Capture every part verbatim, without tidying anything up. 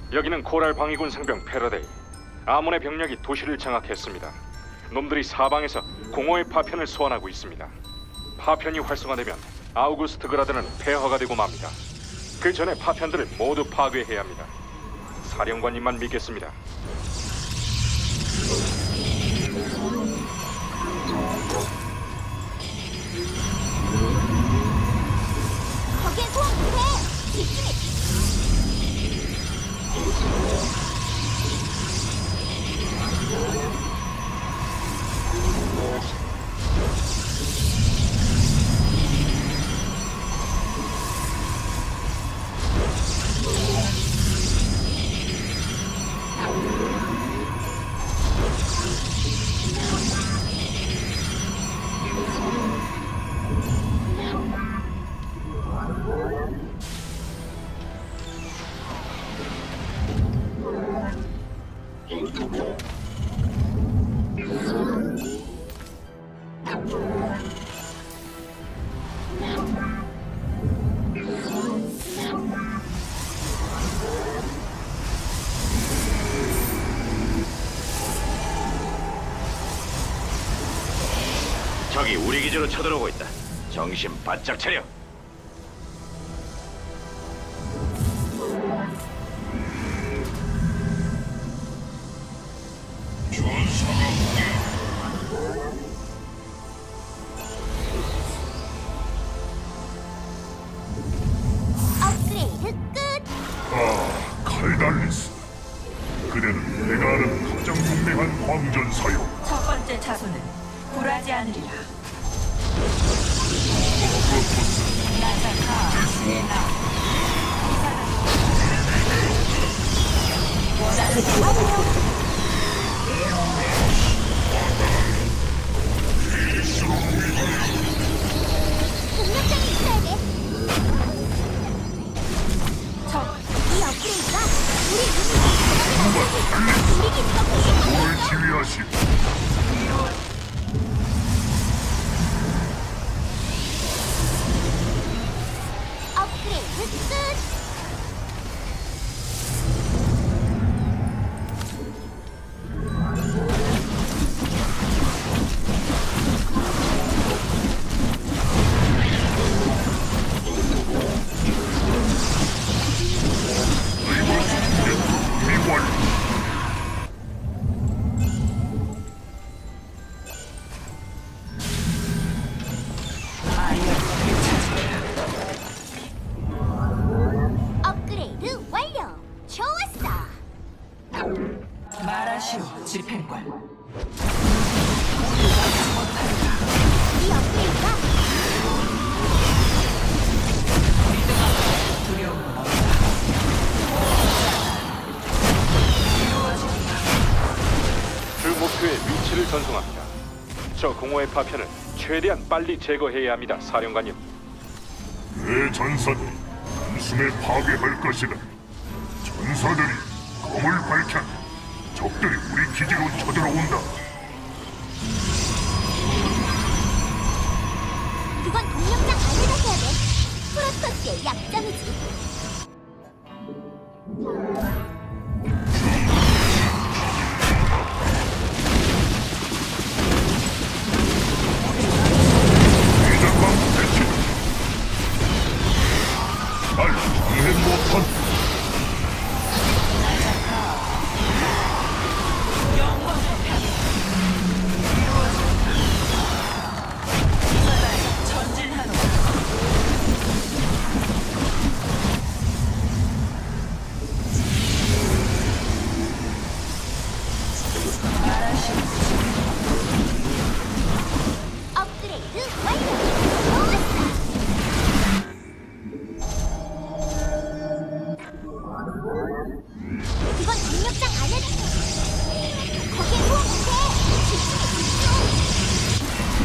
여기는 코랄 방위군 상병 패러데이. 아몬의 병력이 도시를 장악했습니다. 놈들이 사방에서 공허의 파편을 소환하고 있습니다. 파편이 활성화되면 아우구스트 그라드는 폐허가 되고 맙니다. 그 전에 파편들을 모두 파괴해야 합니다. 사령관님만 믿겠습니다. 거기에 소환 못해! 집중해! 적이 우리 기지로 쳐들어오고 있다. 정신 바짝 차려. 업그레이드 끝! 아, 칼달리스. 그대는 내가 아는 가장 유명한 광전사요. 첫 번째 차소는 굴하지 않으리라. 프로토스, 나사카, 에나, 동력장이 있어야 돼! 첫 이 업그레이드가 우리 유닛을 우리 기지가 공격받고 뭘 있어! 지휘하시오? 업그레이드 끝! 미완. 업그레이드 완료! 좋았어! 마라시오 집행관. 이 업그레이드가 두려움은 없다. 그 목표의 위치를 전송합니다. 저 공허의 파편을 최대한 빨리 제거해야 합니다, 사령관님. 내 전사들이 단숨에 파괴할 것이다. 전사들이 검을 밝혀 적들이 우리 기지로 쳐들어온다. 그건 동력장 안에다 해야 돼! 프로토스의 약점이지! 대장방 대치. 날 방해 못한. 전진하노. 마라시오 업그레이드 완료! 좋았어! 그건 동력장 안에다 거기에 소환 못해! 집중해 집중!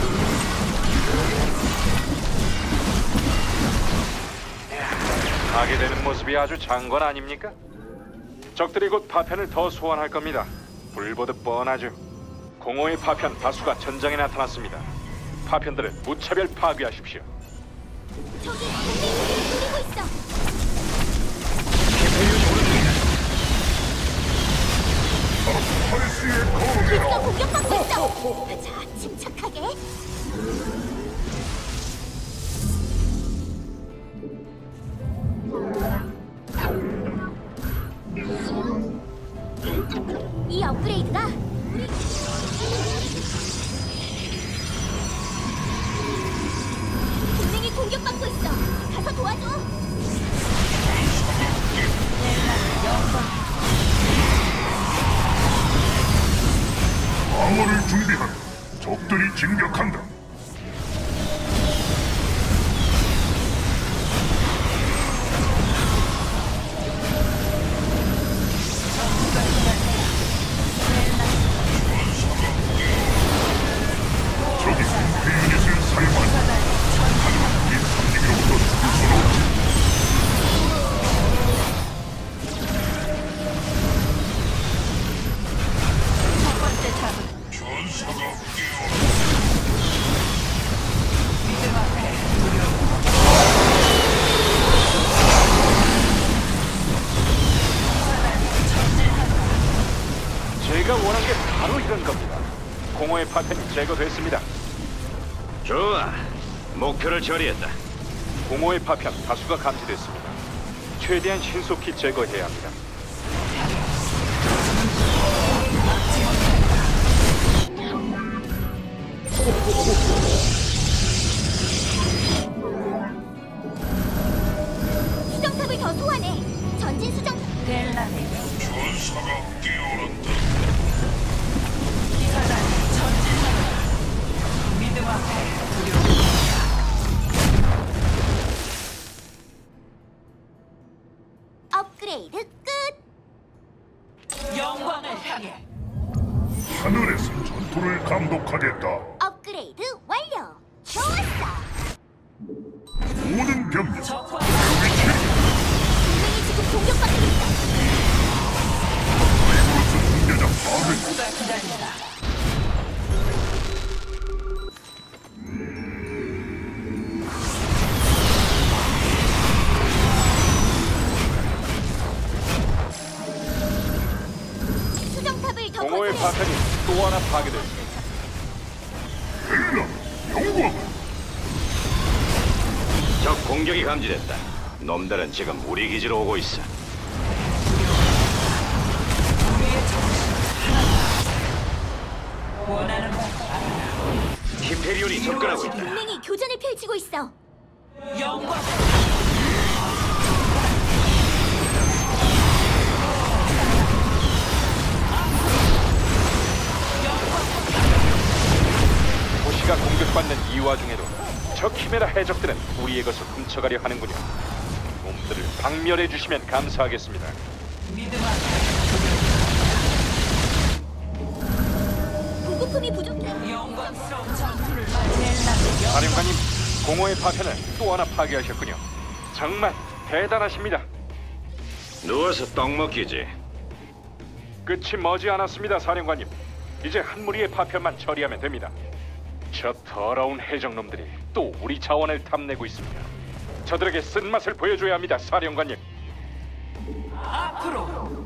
가게 되는 모습이 아주 장관 아닙니까? 적들이 곧 파편을 더 소환할 겁니다. 불보듯 뻔하죠. 공허의 파편 다수가 전장에 나타났습니다. 파편들을 무차별 파괴하십시오. 저기 동맹이 노리고 있어! 캐페리온이 오는 중이다. 호흡하자, 침착하게. 이 업그레이드가 우리 동맹이 공격받고 있어. 가서 도와줘. 방어를 준비하라. 적들이 진격한다. 적이 은폐 유닛을 사용한다. 하지만 이 삼지기로부터 죽을 수는 없지. 첫 번째 탑은 전사가 믿음 앞에 두려움. 제가 원한 게 바로 이런 겁니다. 공허의 파편이 제거됐습니다. 좋아. 목표를 처리했다. 공허의 파편 다수가 감지됐습니다. 최대한 신속히 제거해야 합니다. 수정탑을 더 소환해. 전진 수정. 델라네 전사가 깨어난다. 기사단이 전진하노라. 믿음 앞에 두려움. 업그레이드 끝. 영광을 향해 하늘에서 전투를 감독하겠다. 업그레이드 완료. 좋았어. 모든 병력 적과 동맹이 지금 공격받고 있어. 리브로스 중대장 파괴. 누가 기다린다. 수정탑을 더 공허의 건설해. 파편이 또 하나 파괴됐습니다. 헬라 영광. 적 공격이 감지됐다. 놈들은 지금 우리 기지로 오고 있어. 우리의 정신 하나다. 원하는 바 알아라. 히페리온이 접근하고 있다. 동맹이 교전을 펼치고 있어. 영광. 도시가 공격받는 이 와중에도 저 키메라 해적들은 우리의 것을 훔쳐가려 하는군요. 놈들을 박멸해 주시면 감사하겠습니다. 믿음 앞에 보급품이 부족해. 영광스러운 전투를 맞이해. 사령관님, 공허의 파편을 또 하나 파괴하셨군요. 정말 대단하십니다. 누워서 떡 먹기지. 끝이 머지 않았습니다, 사령관님. 이제 한 무리의 파편만 처리하면 됩니다. 저 더러운 해적놈들이 또 우리 자원을 탐내고 있습니다. 저들에게 쓴맛을 보여줘야 합니다, 사령관님. 앞으로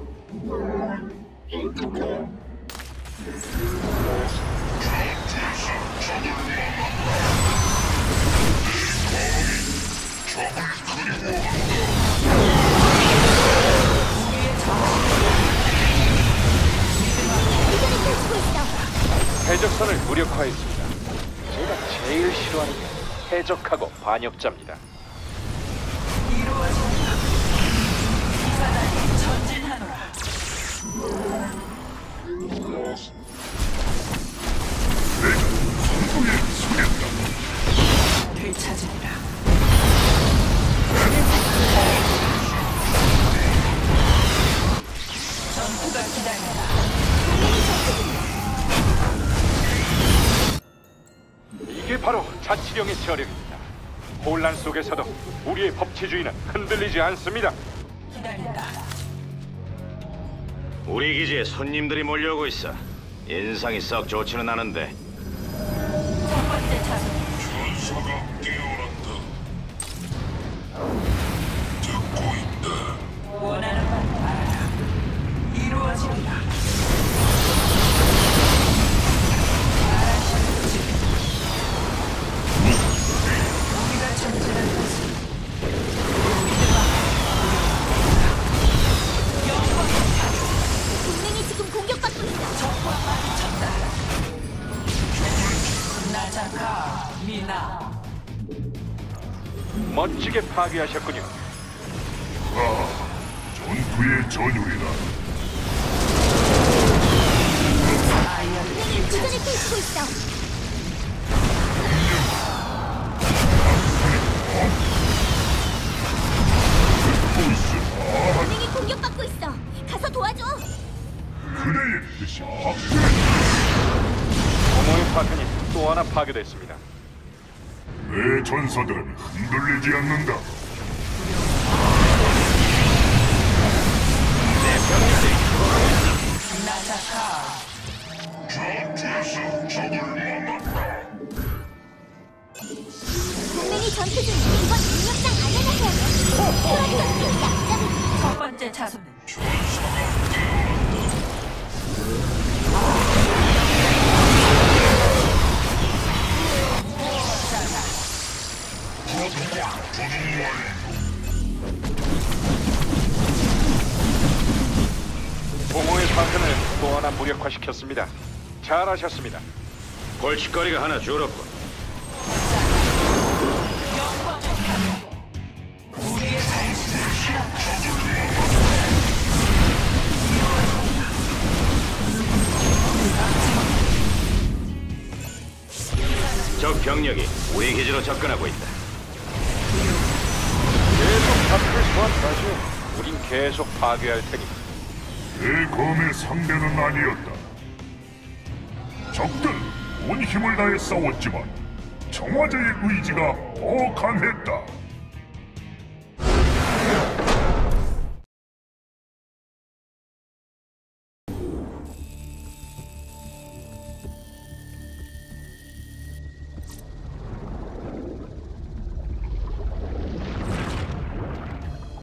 교전을 펼치고 있어. 해적선을 무력화했습니다. 제가 제일 싫어하는 게 해적하고 반역자입니다. 이루어진다. 기사단이 전진하노라. 내가 성공에 서겠다. 되찾으리라. 전투가 기다린다. 이게 바로 자치령의 저력입니다. 혼란 속에서도 우리의 법치주의는 흔들리지 않습니다. 기다린다. 우리 기지에 손님들이 몰려오고 있어. 인상이 썩 좋지는 않은데. 첫 번째 차선 전사가 깨어난다. 듣고 있다. 원하는 바 알아라. 이루어지리라. 멋지게 파괴하셨군요. 아, 전투의 전율이다. 동맹이 교전을 펼치고 있어. 동맹이 공격받고 있어. 가서 도와줘. 그대의 뜻이 확실해. 공허의 파편이 또 하나 파괴됐습니다. 내 전사들은 흔들리지 않는다. 나타카. 전투에서 적을 만났다. 동맹이 전투 중. 이번 능력장 알려놔야 돼. 프로토스의 약점을 첫 번째 차소는 공허의 파편을 또 하나 무력화시켰습니다. 잘하셨습니다. 골칫거리가 하나 줄었군. 적 병력이 우리 기지로 접근하고 있다. 계속 파편을 소환하시오. 우린 계속 파괴할 테니. 내 검의 상대는 아니었다. 적들 온 힘을 다해 싸웠지만 청와제의 의지가 더 강했다.